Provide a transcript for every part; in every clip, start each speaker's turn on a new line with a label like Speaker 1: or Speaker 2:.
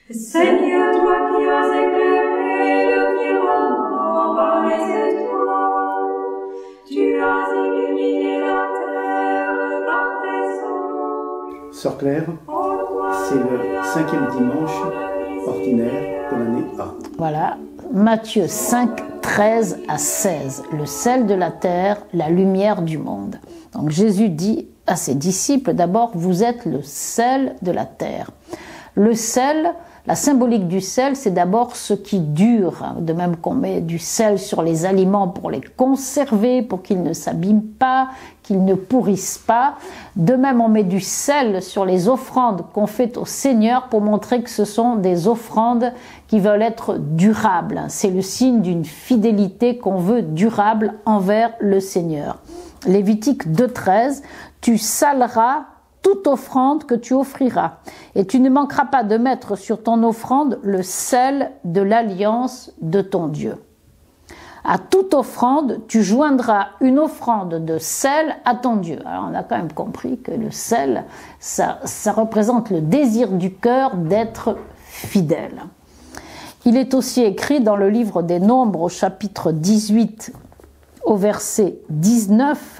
Speaker 1: Seigneur, toi qui as éclairé le firmament par les étoiles, tu as illuminé la terre par tes anges.
Speaker 2: Sœur Claire, c'est le 5e dimanche ordinaire de l'année A.
Speaker 3: Voilà, Matthieu 5, 13 à 16, le sel de la terre, la lumière du monde. Donc Jésus dit à ses disciples, d'abord, vous êtes le sel de la terre. Le sel, la symbolique du sel, c'est d'abord ce qui dure, de même qu'on met du sel sur les aliments pour les conserver, pour qu'ils ne s'abîment pas, qu'ils ne pourrissent pas. De même, on met du sel sur les offrandes qu'on fait au Seigneur pour montrer que ce sont des offrandes qui veulent être durables. C'est le signe d'une fidélité qu'on veut durable envers le Seigneur. Lévitique 2,13, tu saleras toute offrande que tu offriras, et tu ne manqueras pas de mettre sur ton offrande le sel de l'alliance de ton Dieu. À toute offrande, tu joindras une offrande de sel à ton Dieu. Alors on a quand même compris que le sel, ça représente le désir du cœur d'être fidèle. Il est aussi écrit dans le livre des Nombres au chapitre 18 au verset 19,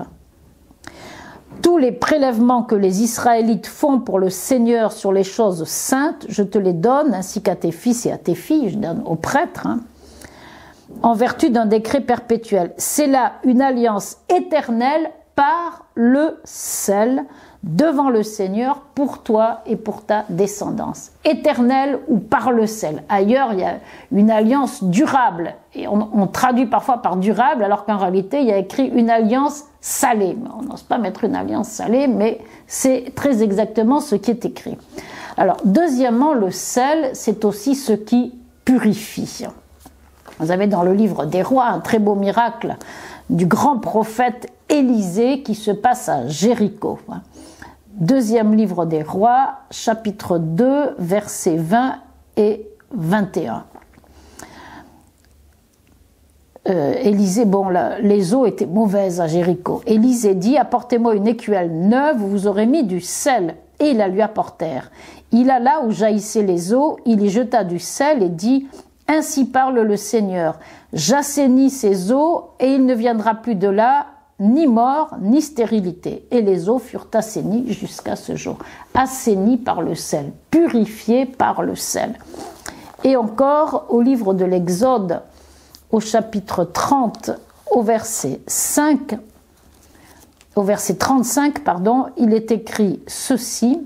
Speaker 3: tous les prélèvements que les Israélites font pour le Seigneur sur les choses saintes, je te les donne, ainsi qu'à tes fils et à tes filles, je donne aux prêtres, en vertu d'un décret perpétuel. C'est là une alliance éternelle par le sel devant le Seigneur pour toi et pour ta descendance. Éternelle ou par le sel. Ailleurs, il y a une alliance durable. Et on traduit parfois par durable, alors qu'en réalité, il y a écrit une alliance salée. On n'ose pas mettre une alliance salée, mais c'est très exactement ce qui est écrit. Alors, deuxièmement, le sel, c'est aussi ce qui purifie. Vous avez dans le livre des Rois un très beau miracle du grand prophète Élisée qui se passe à Jéricho. Deuxième livre des Rois, chapitre 2, versets 20 et 21. Élisée, les eaux étaient mauvaises à Jéricho. Élisée dit, apportez-moi une écuelle neuve où vous aurez mis du sel. Et ils la lui apportèrent. Il alla où jaillissaient les eaux, il y jeta du sel et dit, ainsi parle le Seigneur, j'assainis ces eaux et il ne viendra plus de là ni mort ni stérilité. Et les eaux furent assainies jusqu'à ce jour. Assainies par le sel, purifiées par le sel. Et encore au livre de l'Exode, au chapitre 30, au verset 35, il est écrit ceci.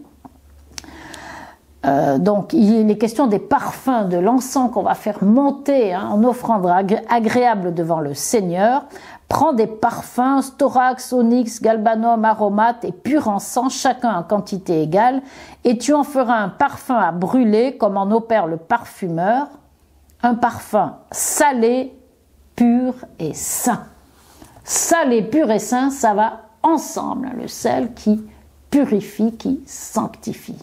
Speaker 3: Donc il est question des parfums, de l'encens qu'on va faire monter en offrande agréable devant le Seigneur. Prends des parfums, storax, onyx, galbanum, aromate et pur encens, chacun en quantité égale, et tu en feras un parfum à brûler comme en opère le parfumeur, un parfum salé, pur et saint. Salé, pur et saint, ça va ensemble, le sel qui purifie, qui sanctifie.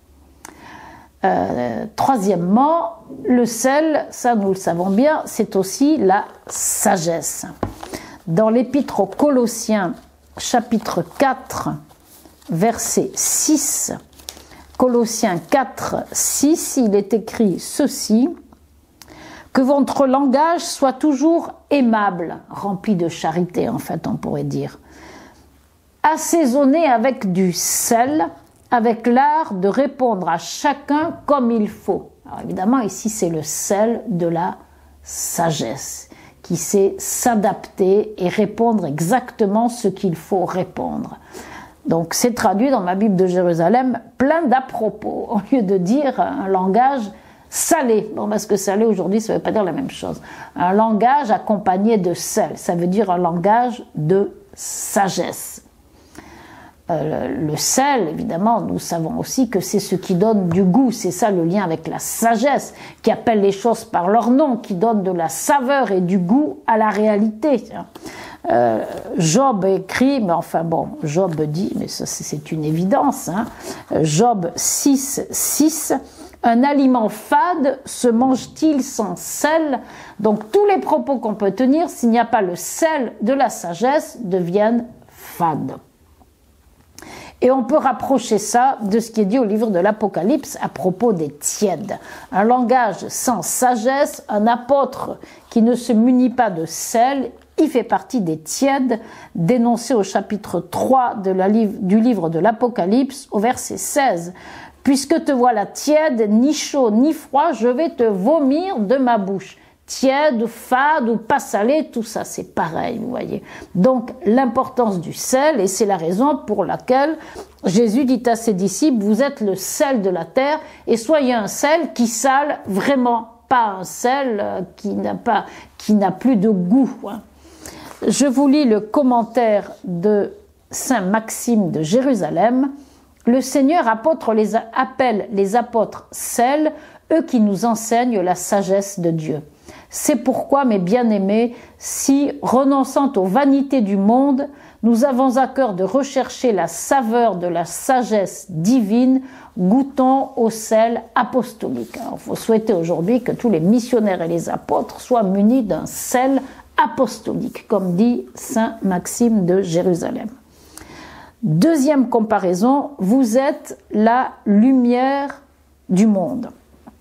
Speaker 3: Troisièmement, le sel, ça nous le savons bien, c'est aussi la sagesse. Dans l'épître aux Colossiens, chapitre 4, verset 6, Colossiens 4, 6, il est écrit ceci, que votre langage soit toujours aimable, rempli de charité en fait on pourrait dire, assaisonné avec du sel, avec l'art de répondre à chacun comme il faut. Alors évidemment, ici, c'est le sel de la sagesse, qui sait s'adapter et répondre exactement ce qu'il faut répondre. Donc, c'est traduit dans ma Bible de Jérusalem, plein d'à-propos, au lieu de dire un langage salé. Bon, parce que salé, aujourd'hui, ça ne veut pas dire la même chose. Un langage accompagné de sel, ça veut dire un langage de sagesse. Le sel, évidemment, nous savons aussi que c'est ce qui donne du goût, c'est ça le lien avec la sagesse, qui appelle les choses par leur nom, qui donne de la saveur et du goût à la réalité. Job écrit, mais enfin bon, Job dit, mais ça c'est une évidence, Job 6, 6, un aliment fade se mange-t-il sans sel? Donc tous les propos qu'on peut tenir, s'il n'y a pas le sel de la sagesse, deviennent fades. Et on peut rapprocher ça de ce qui est dit au livre de l'Apocalypse à propos des tièdes. Un langage sans sagesse, un apôtre qui ne se munit pas de sel, il fait partie des tièdes, dénoncés au chapitre 3 du livre de l'Apocalypse, au verset 16. « Puisque te voilà tiède, ni chaud, ni froid, je vais te vomir de ma bouche. » Tiède, fade ou pas salé, tout ça c'est pareil, vous voyez. Donc l'importance du sel, et c'est la raison pour laquelle Jésus dit à ses disciples, vous êtes le sel de la terre, et soyez un sel qui sale vraiment, pas un sel qui n'a plus de goût. Je vous lis le commentaire de Saint Maxime de Jérusalem. Le Seigneur appelle les apôtres sel, eux qui nous enseignent la sagesse de Dieu. C'est pourquoi, mes bien-aimés, si, renonçant aux vanités du monde, nous avons à cœur de rechercher la saveur de la sagesse divine, goûtons au sel apostolique. Il faut souhaiter aujourd'hui que tous les missionnaires et les apôtres soient munis d'un sel apostolique, comme dit saint Maxime de Jérusalem. Deuxième comparaison, vous êtes la lumière du monde.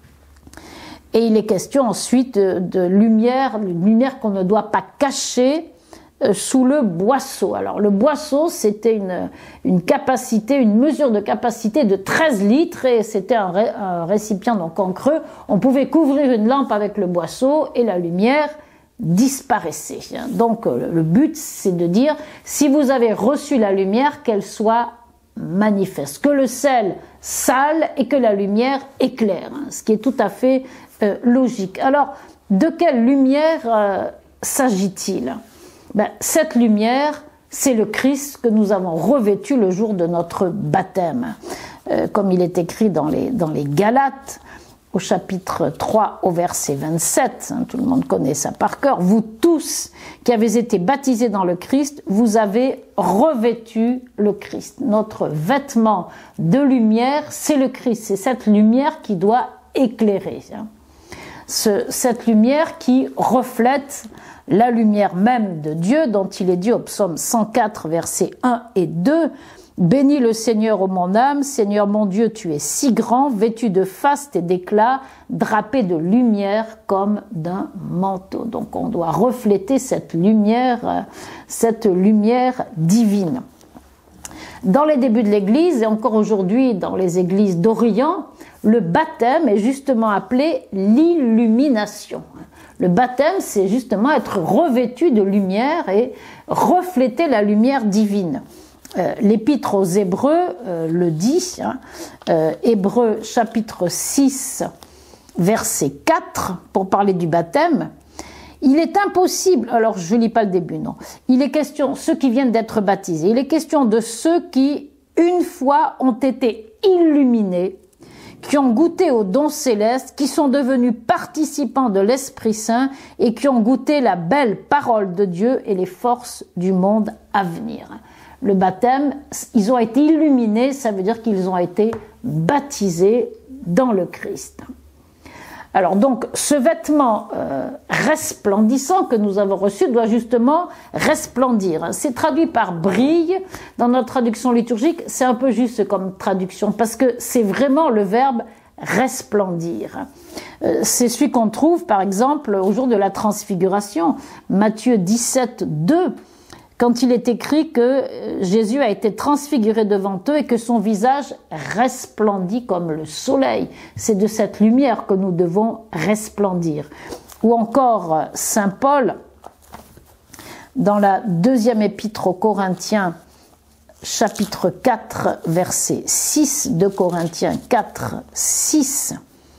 Speaker 3: Et il est question ensuite de lumière, une lumière qu'on ne doit pas cacher sous le boisseau. Alors le boisseau, c'était une capacité, une mesure de capacité de 13 litres et c'était un récipient donc en creux. On pouvait couvrir une lampe avec le boisseau et la lumière disparaissait. Donc le but, c'est de dire, si vous avez reçu la lumière, qu'elle soit manifeste, que le sel sale et que la lumière éclaire, ce qui est tout à fait logique. Alors, de quelle lumière s'agit-il? Cette lumière, c'est le Christ que nous avons revêtu le jour de notre baptême. Comme il est écrit dans les Galates, au chapitre 3, au verset 27, tout le monde connaît ça par cœur, vous tous qui avez été baptisés dans le Christ, vous avez revêtu le Christ. Notre vêtement de lumière, c'est le Christ, c'est cette lumière qui doit éclairer. Cette lumière qui reflète la lumière même de Dieu, dont il est dit au psaume 104, versets 1 et 2, « Bénis le Seigneur, ô mon âme, Seigneur mon Dieu, tu es si grand, vêtu de faste et d'éclat, drapé de lumière comme d'un manteau. » Donc on doit refléter cette lumière divine. Dans les débuts de l'Église, et encore aujourd'hui dans les églises d'Orient, le baptême est justement appelé l'illumination. Le baptême, c'est justement être revêtu de lumière et refléter la lumière divine. L'Épître aux Hébreux le dit, Hébreux chapitre 6, verset 4, pour parler du baptême. Il est impossible, alors je ne lis pas le début, non. Il est question, ceux qui viennent d'être baptisés, il est question de ceux qui, une fois, ont été illuminés, qui ont goûté aux dons célestes, qui sont devenus participants de l'Esprit Saint et qui ont goûté la belle parole de Dieu et les forces du monde à venir. Le baptême, ils ont été illuminés, ça veut dire qu'ils ont été baptisés dans le Christ. Alors donc, ce vêtement resplendissant que nous avons reçu doit justement resplendir. C'est traduit par brille dans notre traduction liturgique, c'est un peu juste comme traduction parce que c'est vraiment le verbe resplendir. C'est celui qu'on trouve par exemple au jour de la transfiguration, Matthieu 17, 2. Quand il est écrit que Jésus a été transfiguré devant eux et que son visage resplendit comme le soleil. C'est de cette lumière que nous devons resplendir. Ou encore Saint Paul, dans la deuxième épître aux Corinthiens, chapitre 4, verset 6, 2 Corinthiens 4, 6,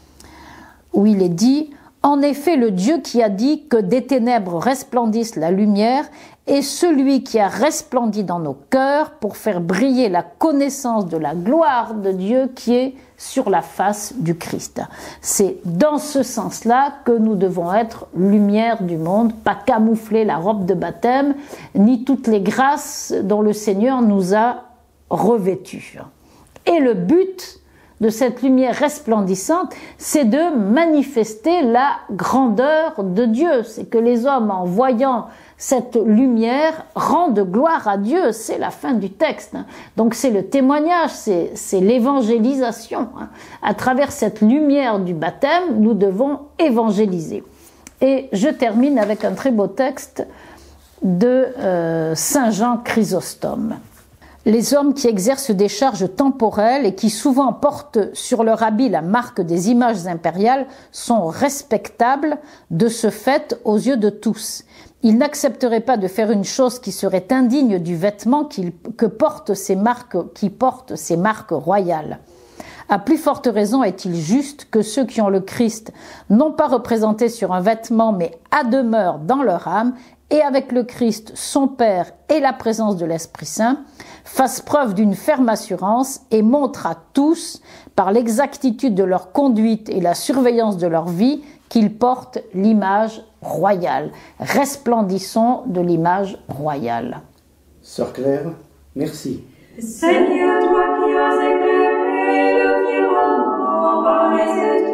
Speaker 3: où il est dit « En effet, le Dieu qui a dit que des ténèbres resplendisse la lumière est celui qui a resplendi dans nos cœurs pour faire briller la connaissance de la gloire de Dieu qui est sur la face du Christ. » C'est dans ce sens-là que nous devons être lumière du monde, pas camoufler la robe de baptême, ni toutes les grâces dont le Seigneur nous a revêtus. Et le but de cette lumière resplendissante, c'est de manifester la grandeur de Dieu. C'est que les hommes, en voyant cette lumière, rendent gloire à Dieu. C'est la fin du texte. Donc c'est le témoignage, c'est l'évangélisation. À travers cette lumière du baptême, nous devons évangéliser. Et je termine avec un très beau texte de Saint Jean Chrysostome. Les hommes qui exercent des charges temporelles et qui souvent portent sur leur habit la marque des images impériales sont respectables de ce fait aux yeux de tous. Ils n'accepteraient pas de faire une chose qui serait indigne du vêtement qui portent ces marques royales. À plus forte raison est-il juste que ceux qui ont le Christ, non pas représentés sur un vêtement, mais à demeure dans leur âme, et avec le Christ, son Père et la présence de l'Esprit Saint, fassent preuve d'une ferme assurance et montrent à tous, par l'exactitude de leur conduite et la surveillance de leur vie, qu'ils portent l'image royale. Resplendissons de l'image royale.
Speaker 2: Sœur Claire, merci.
Speaker 1: Seigneur, toi qui as éclairé le firmament par les étoiles,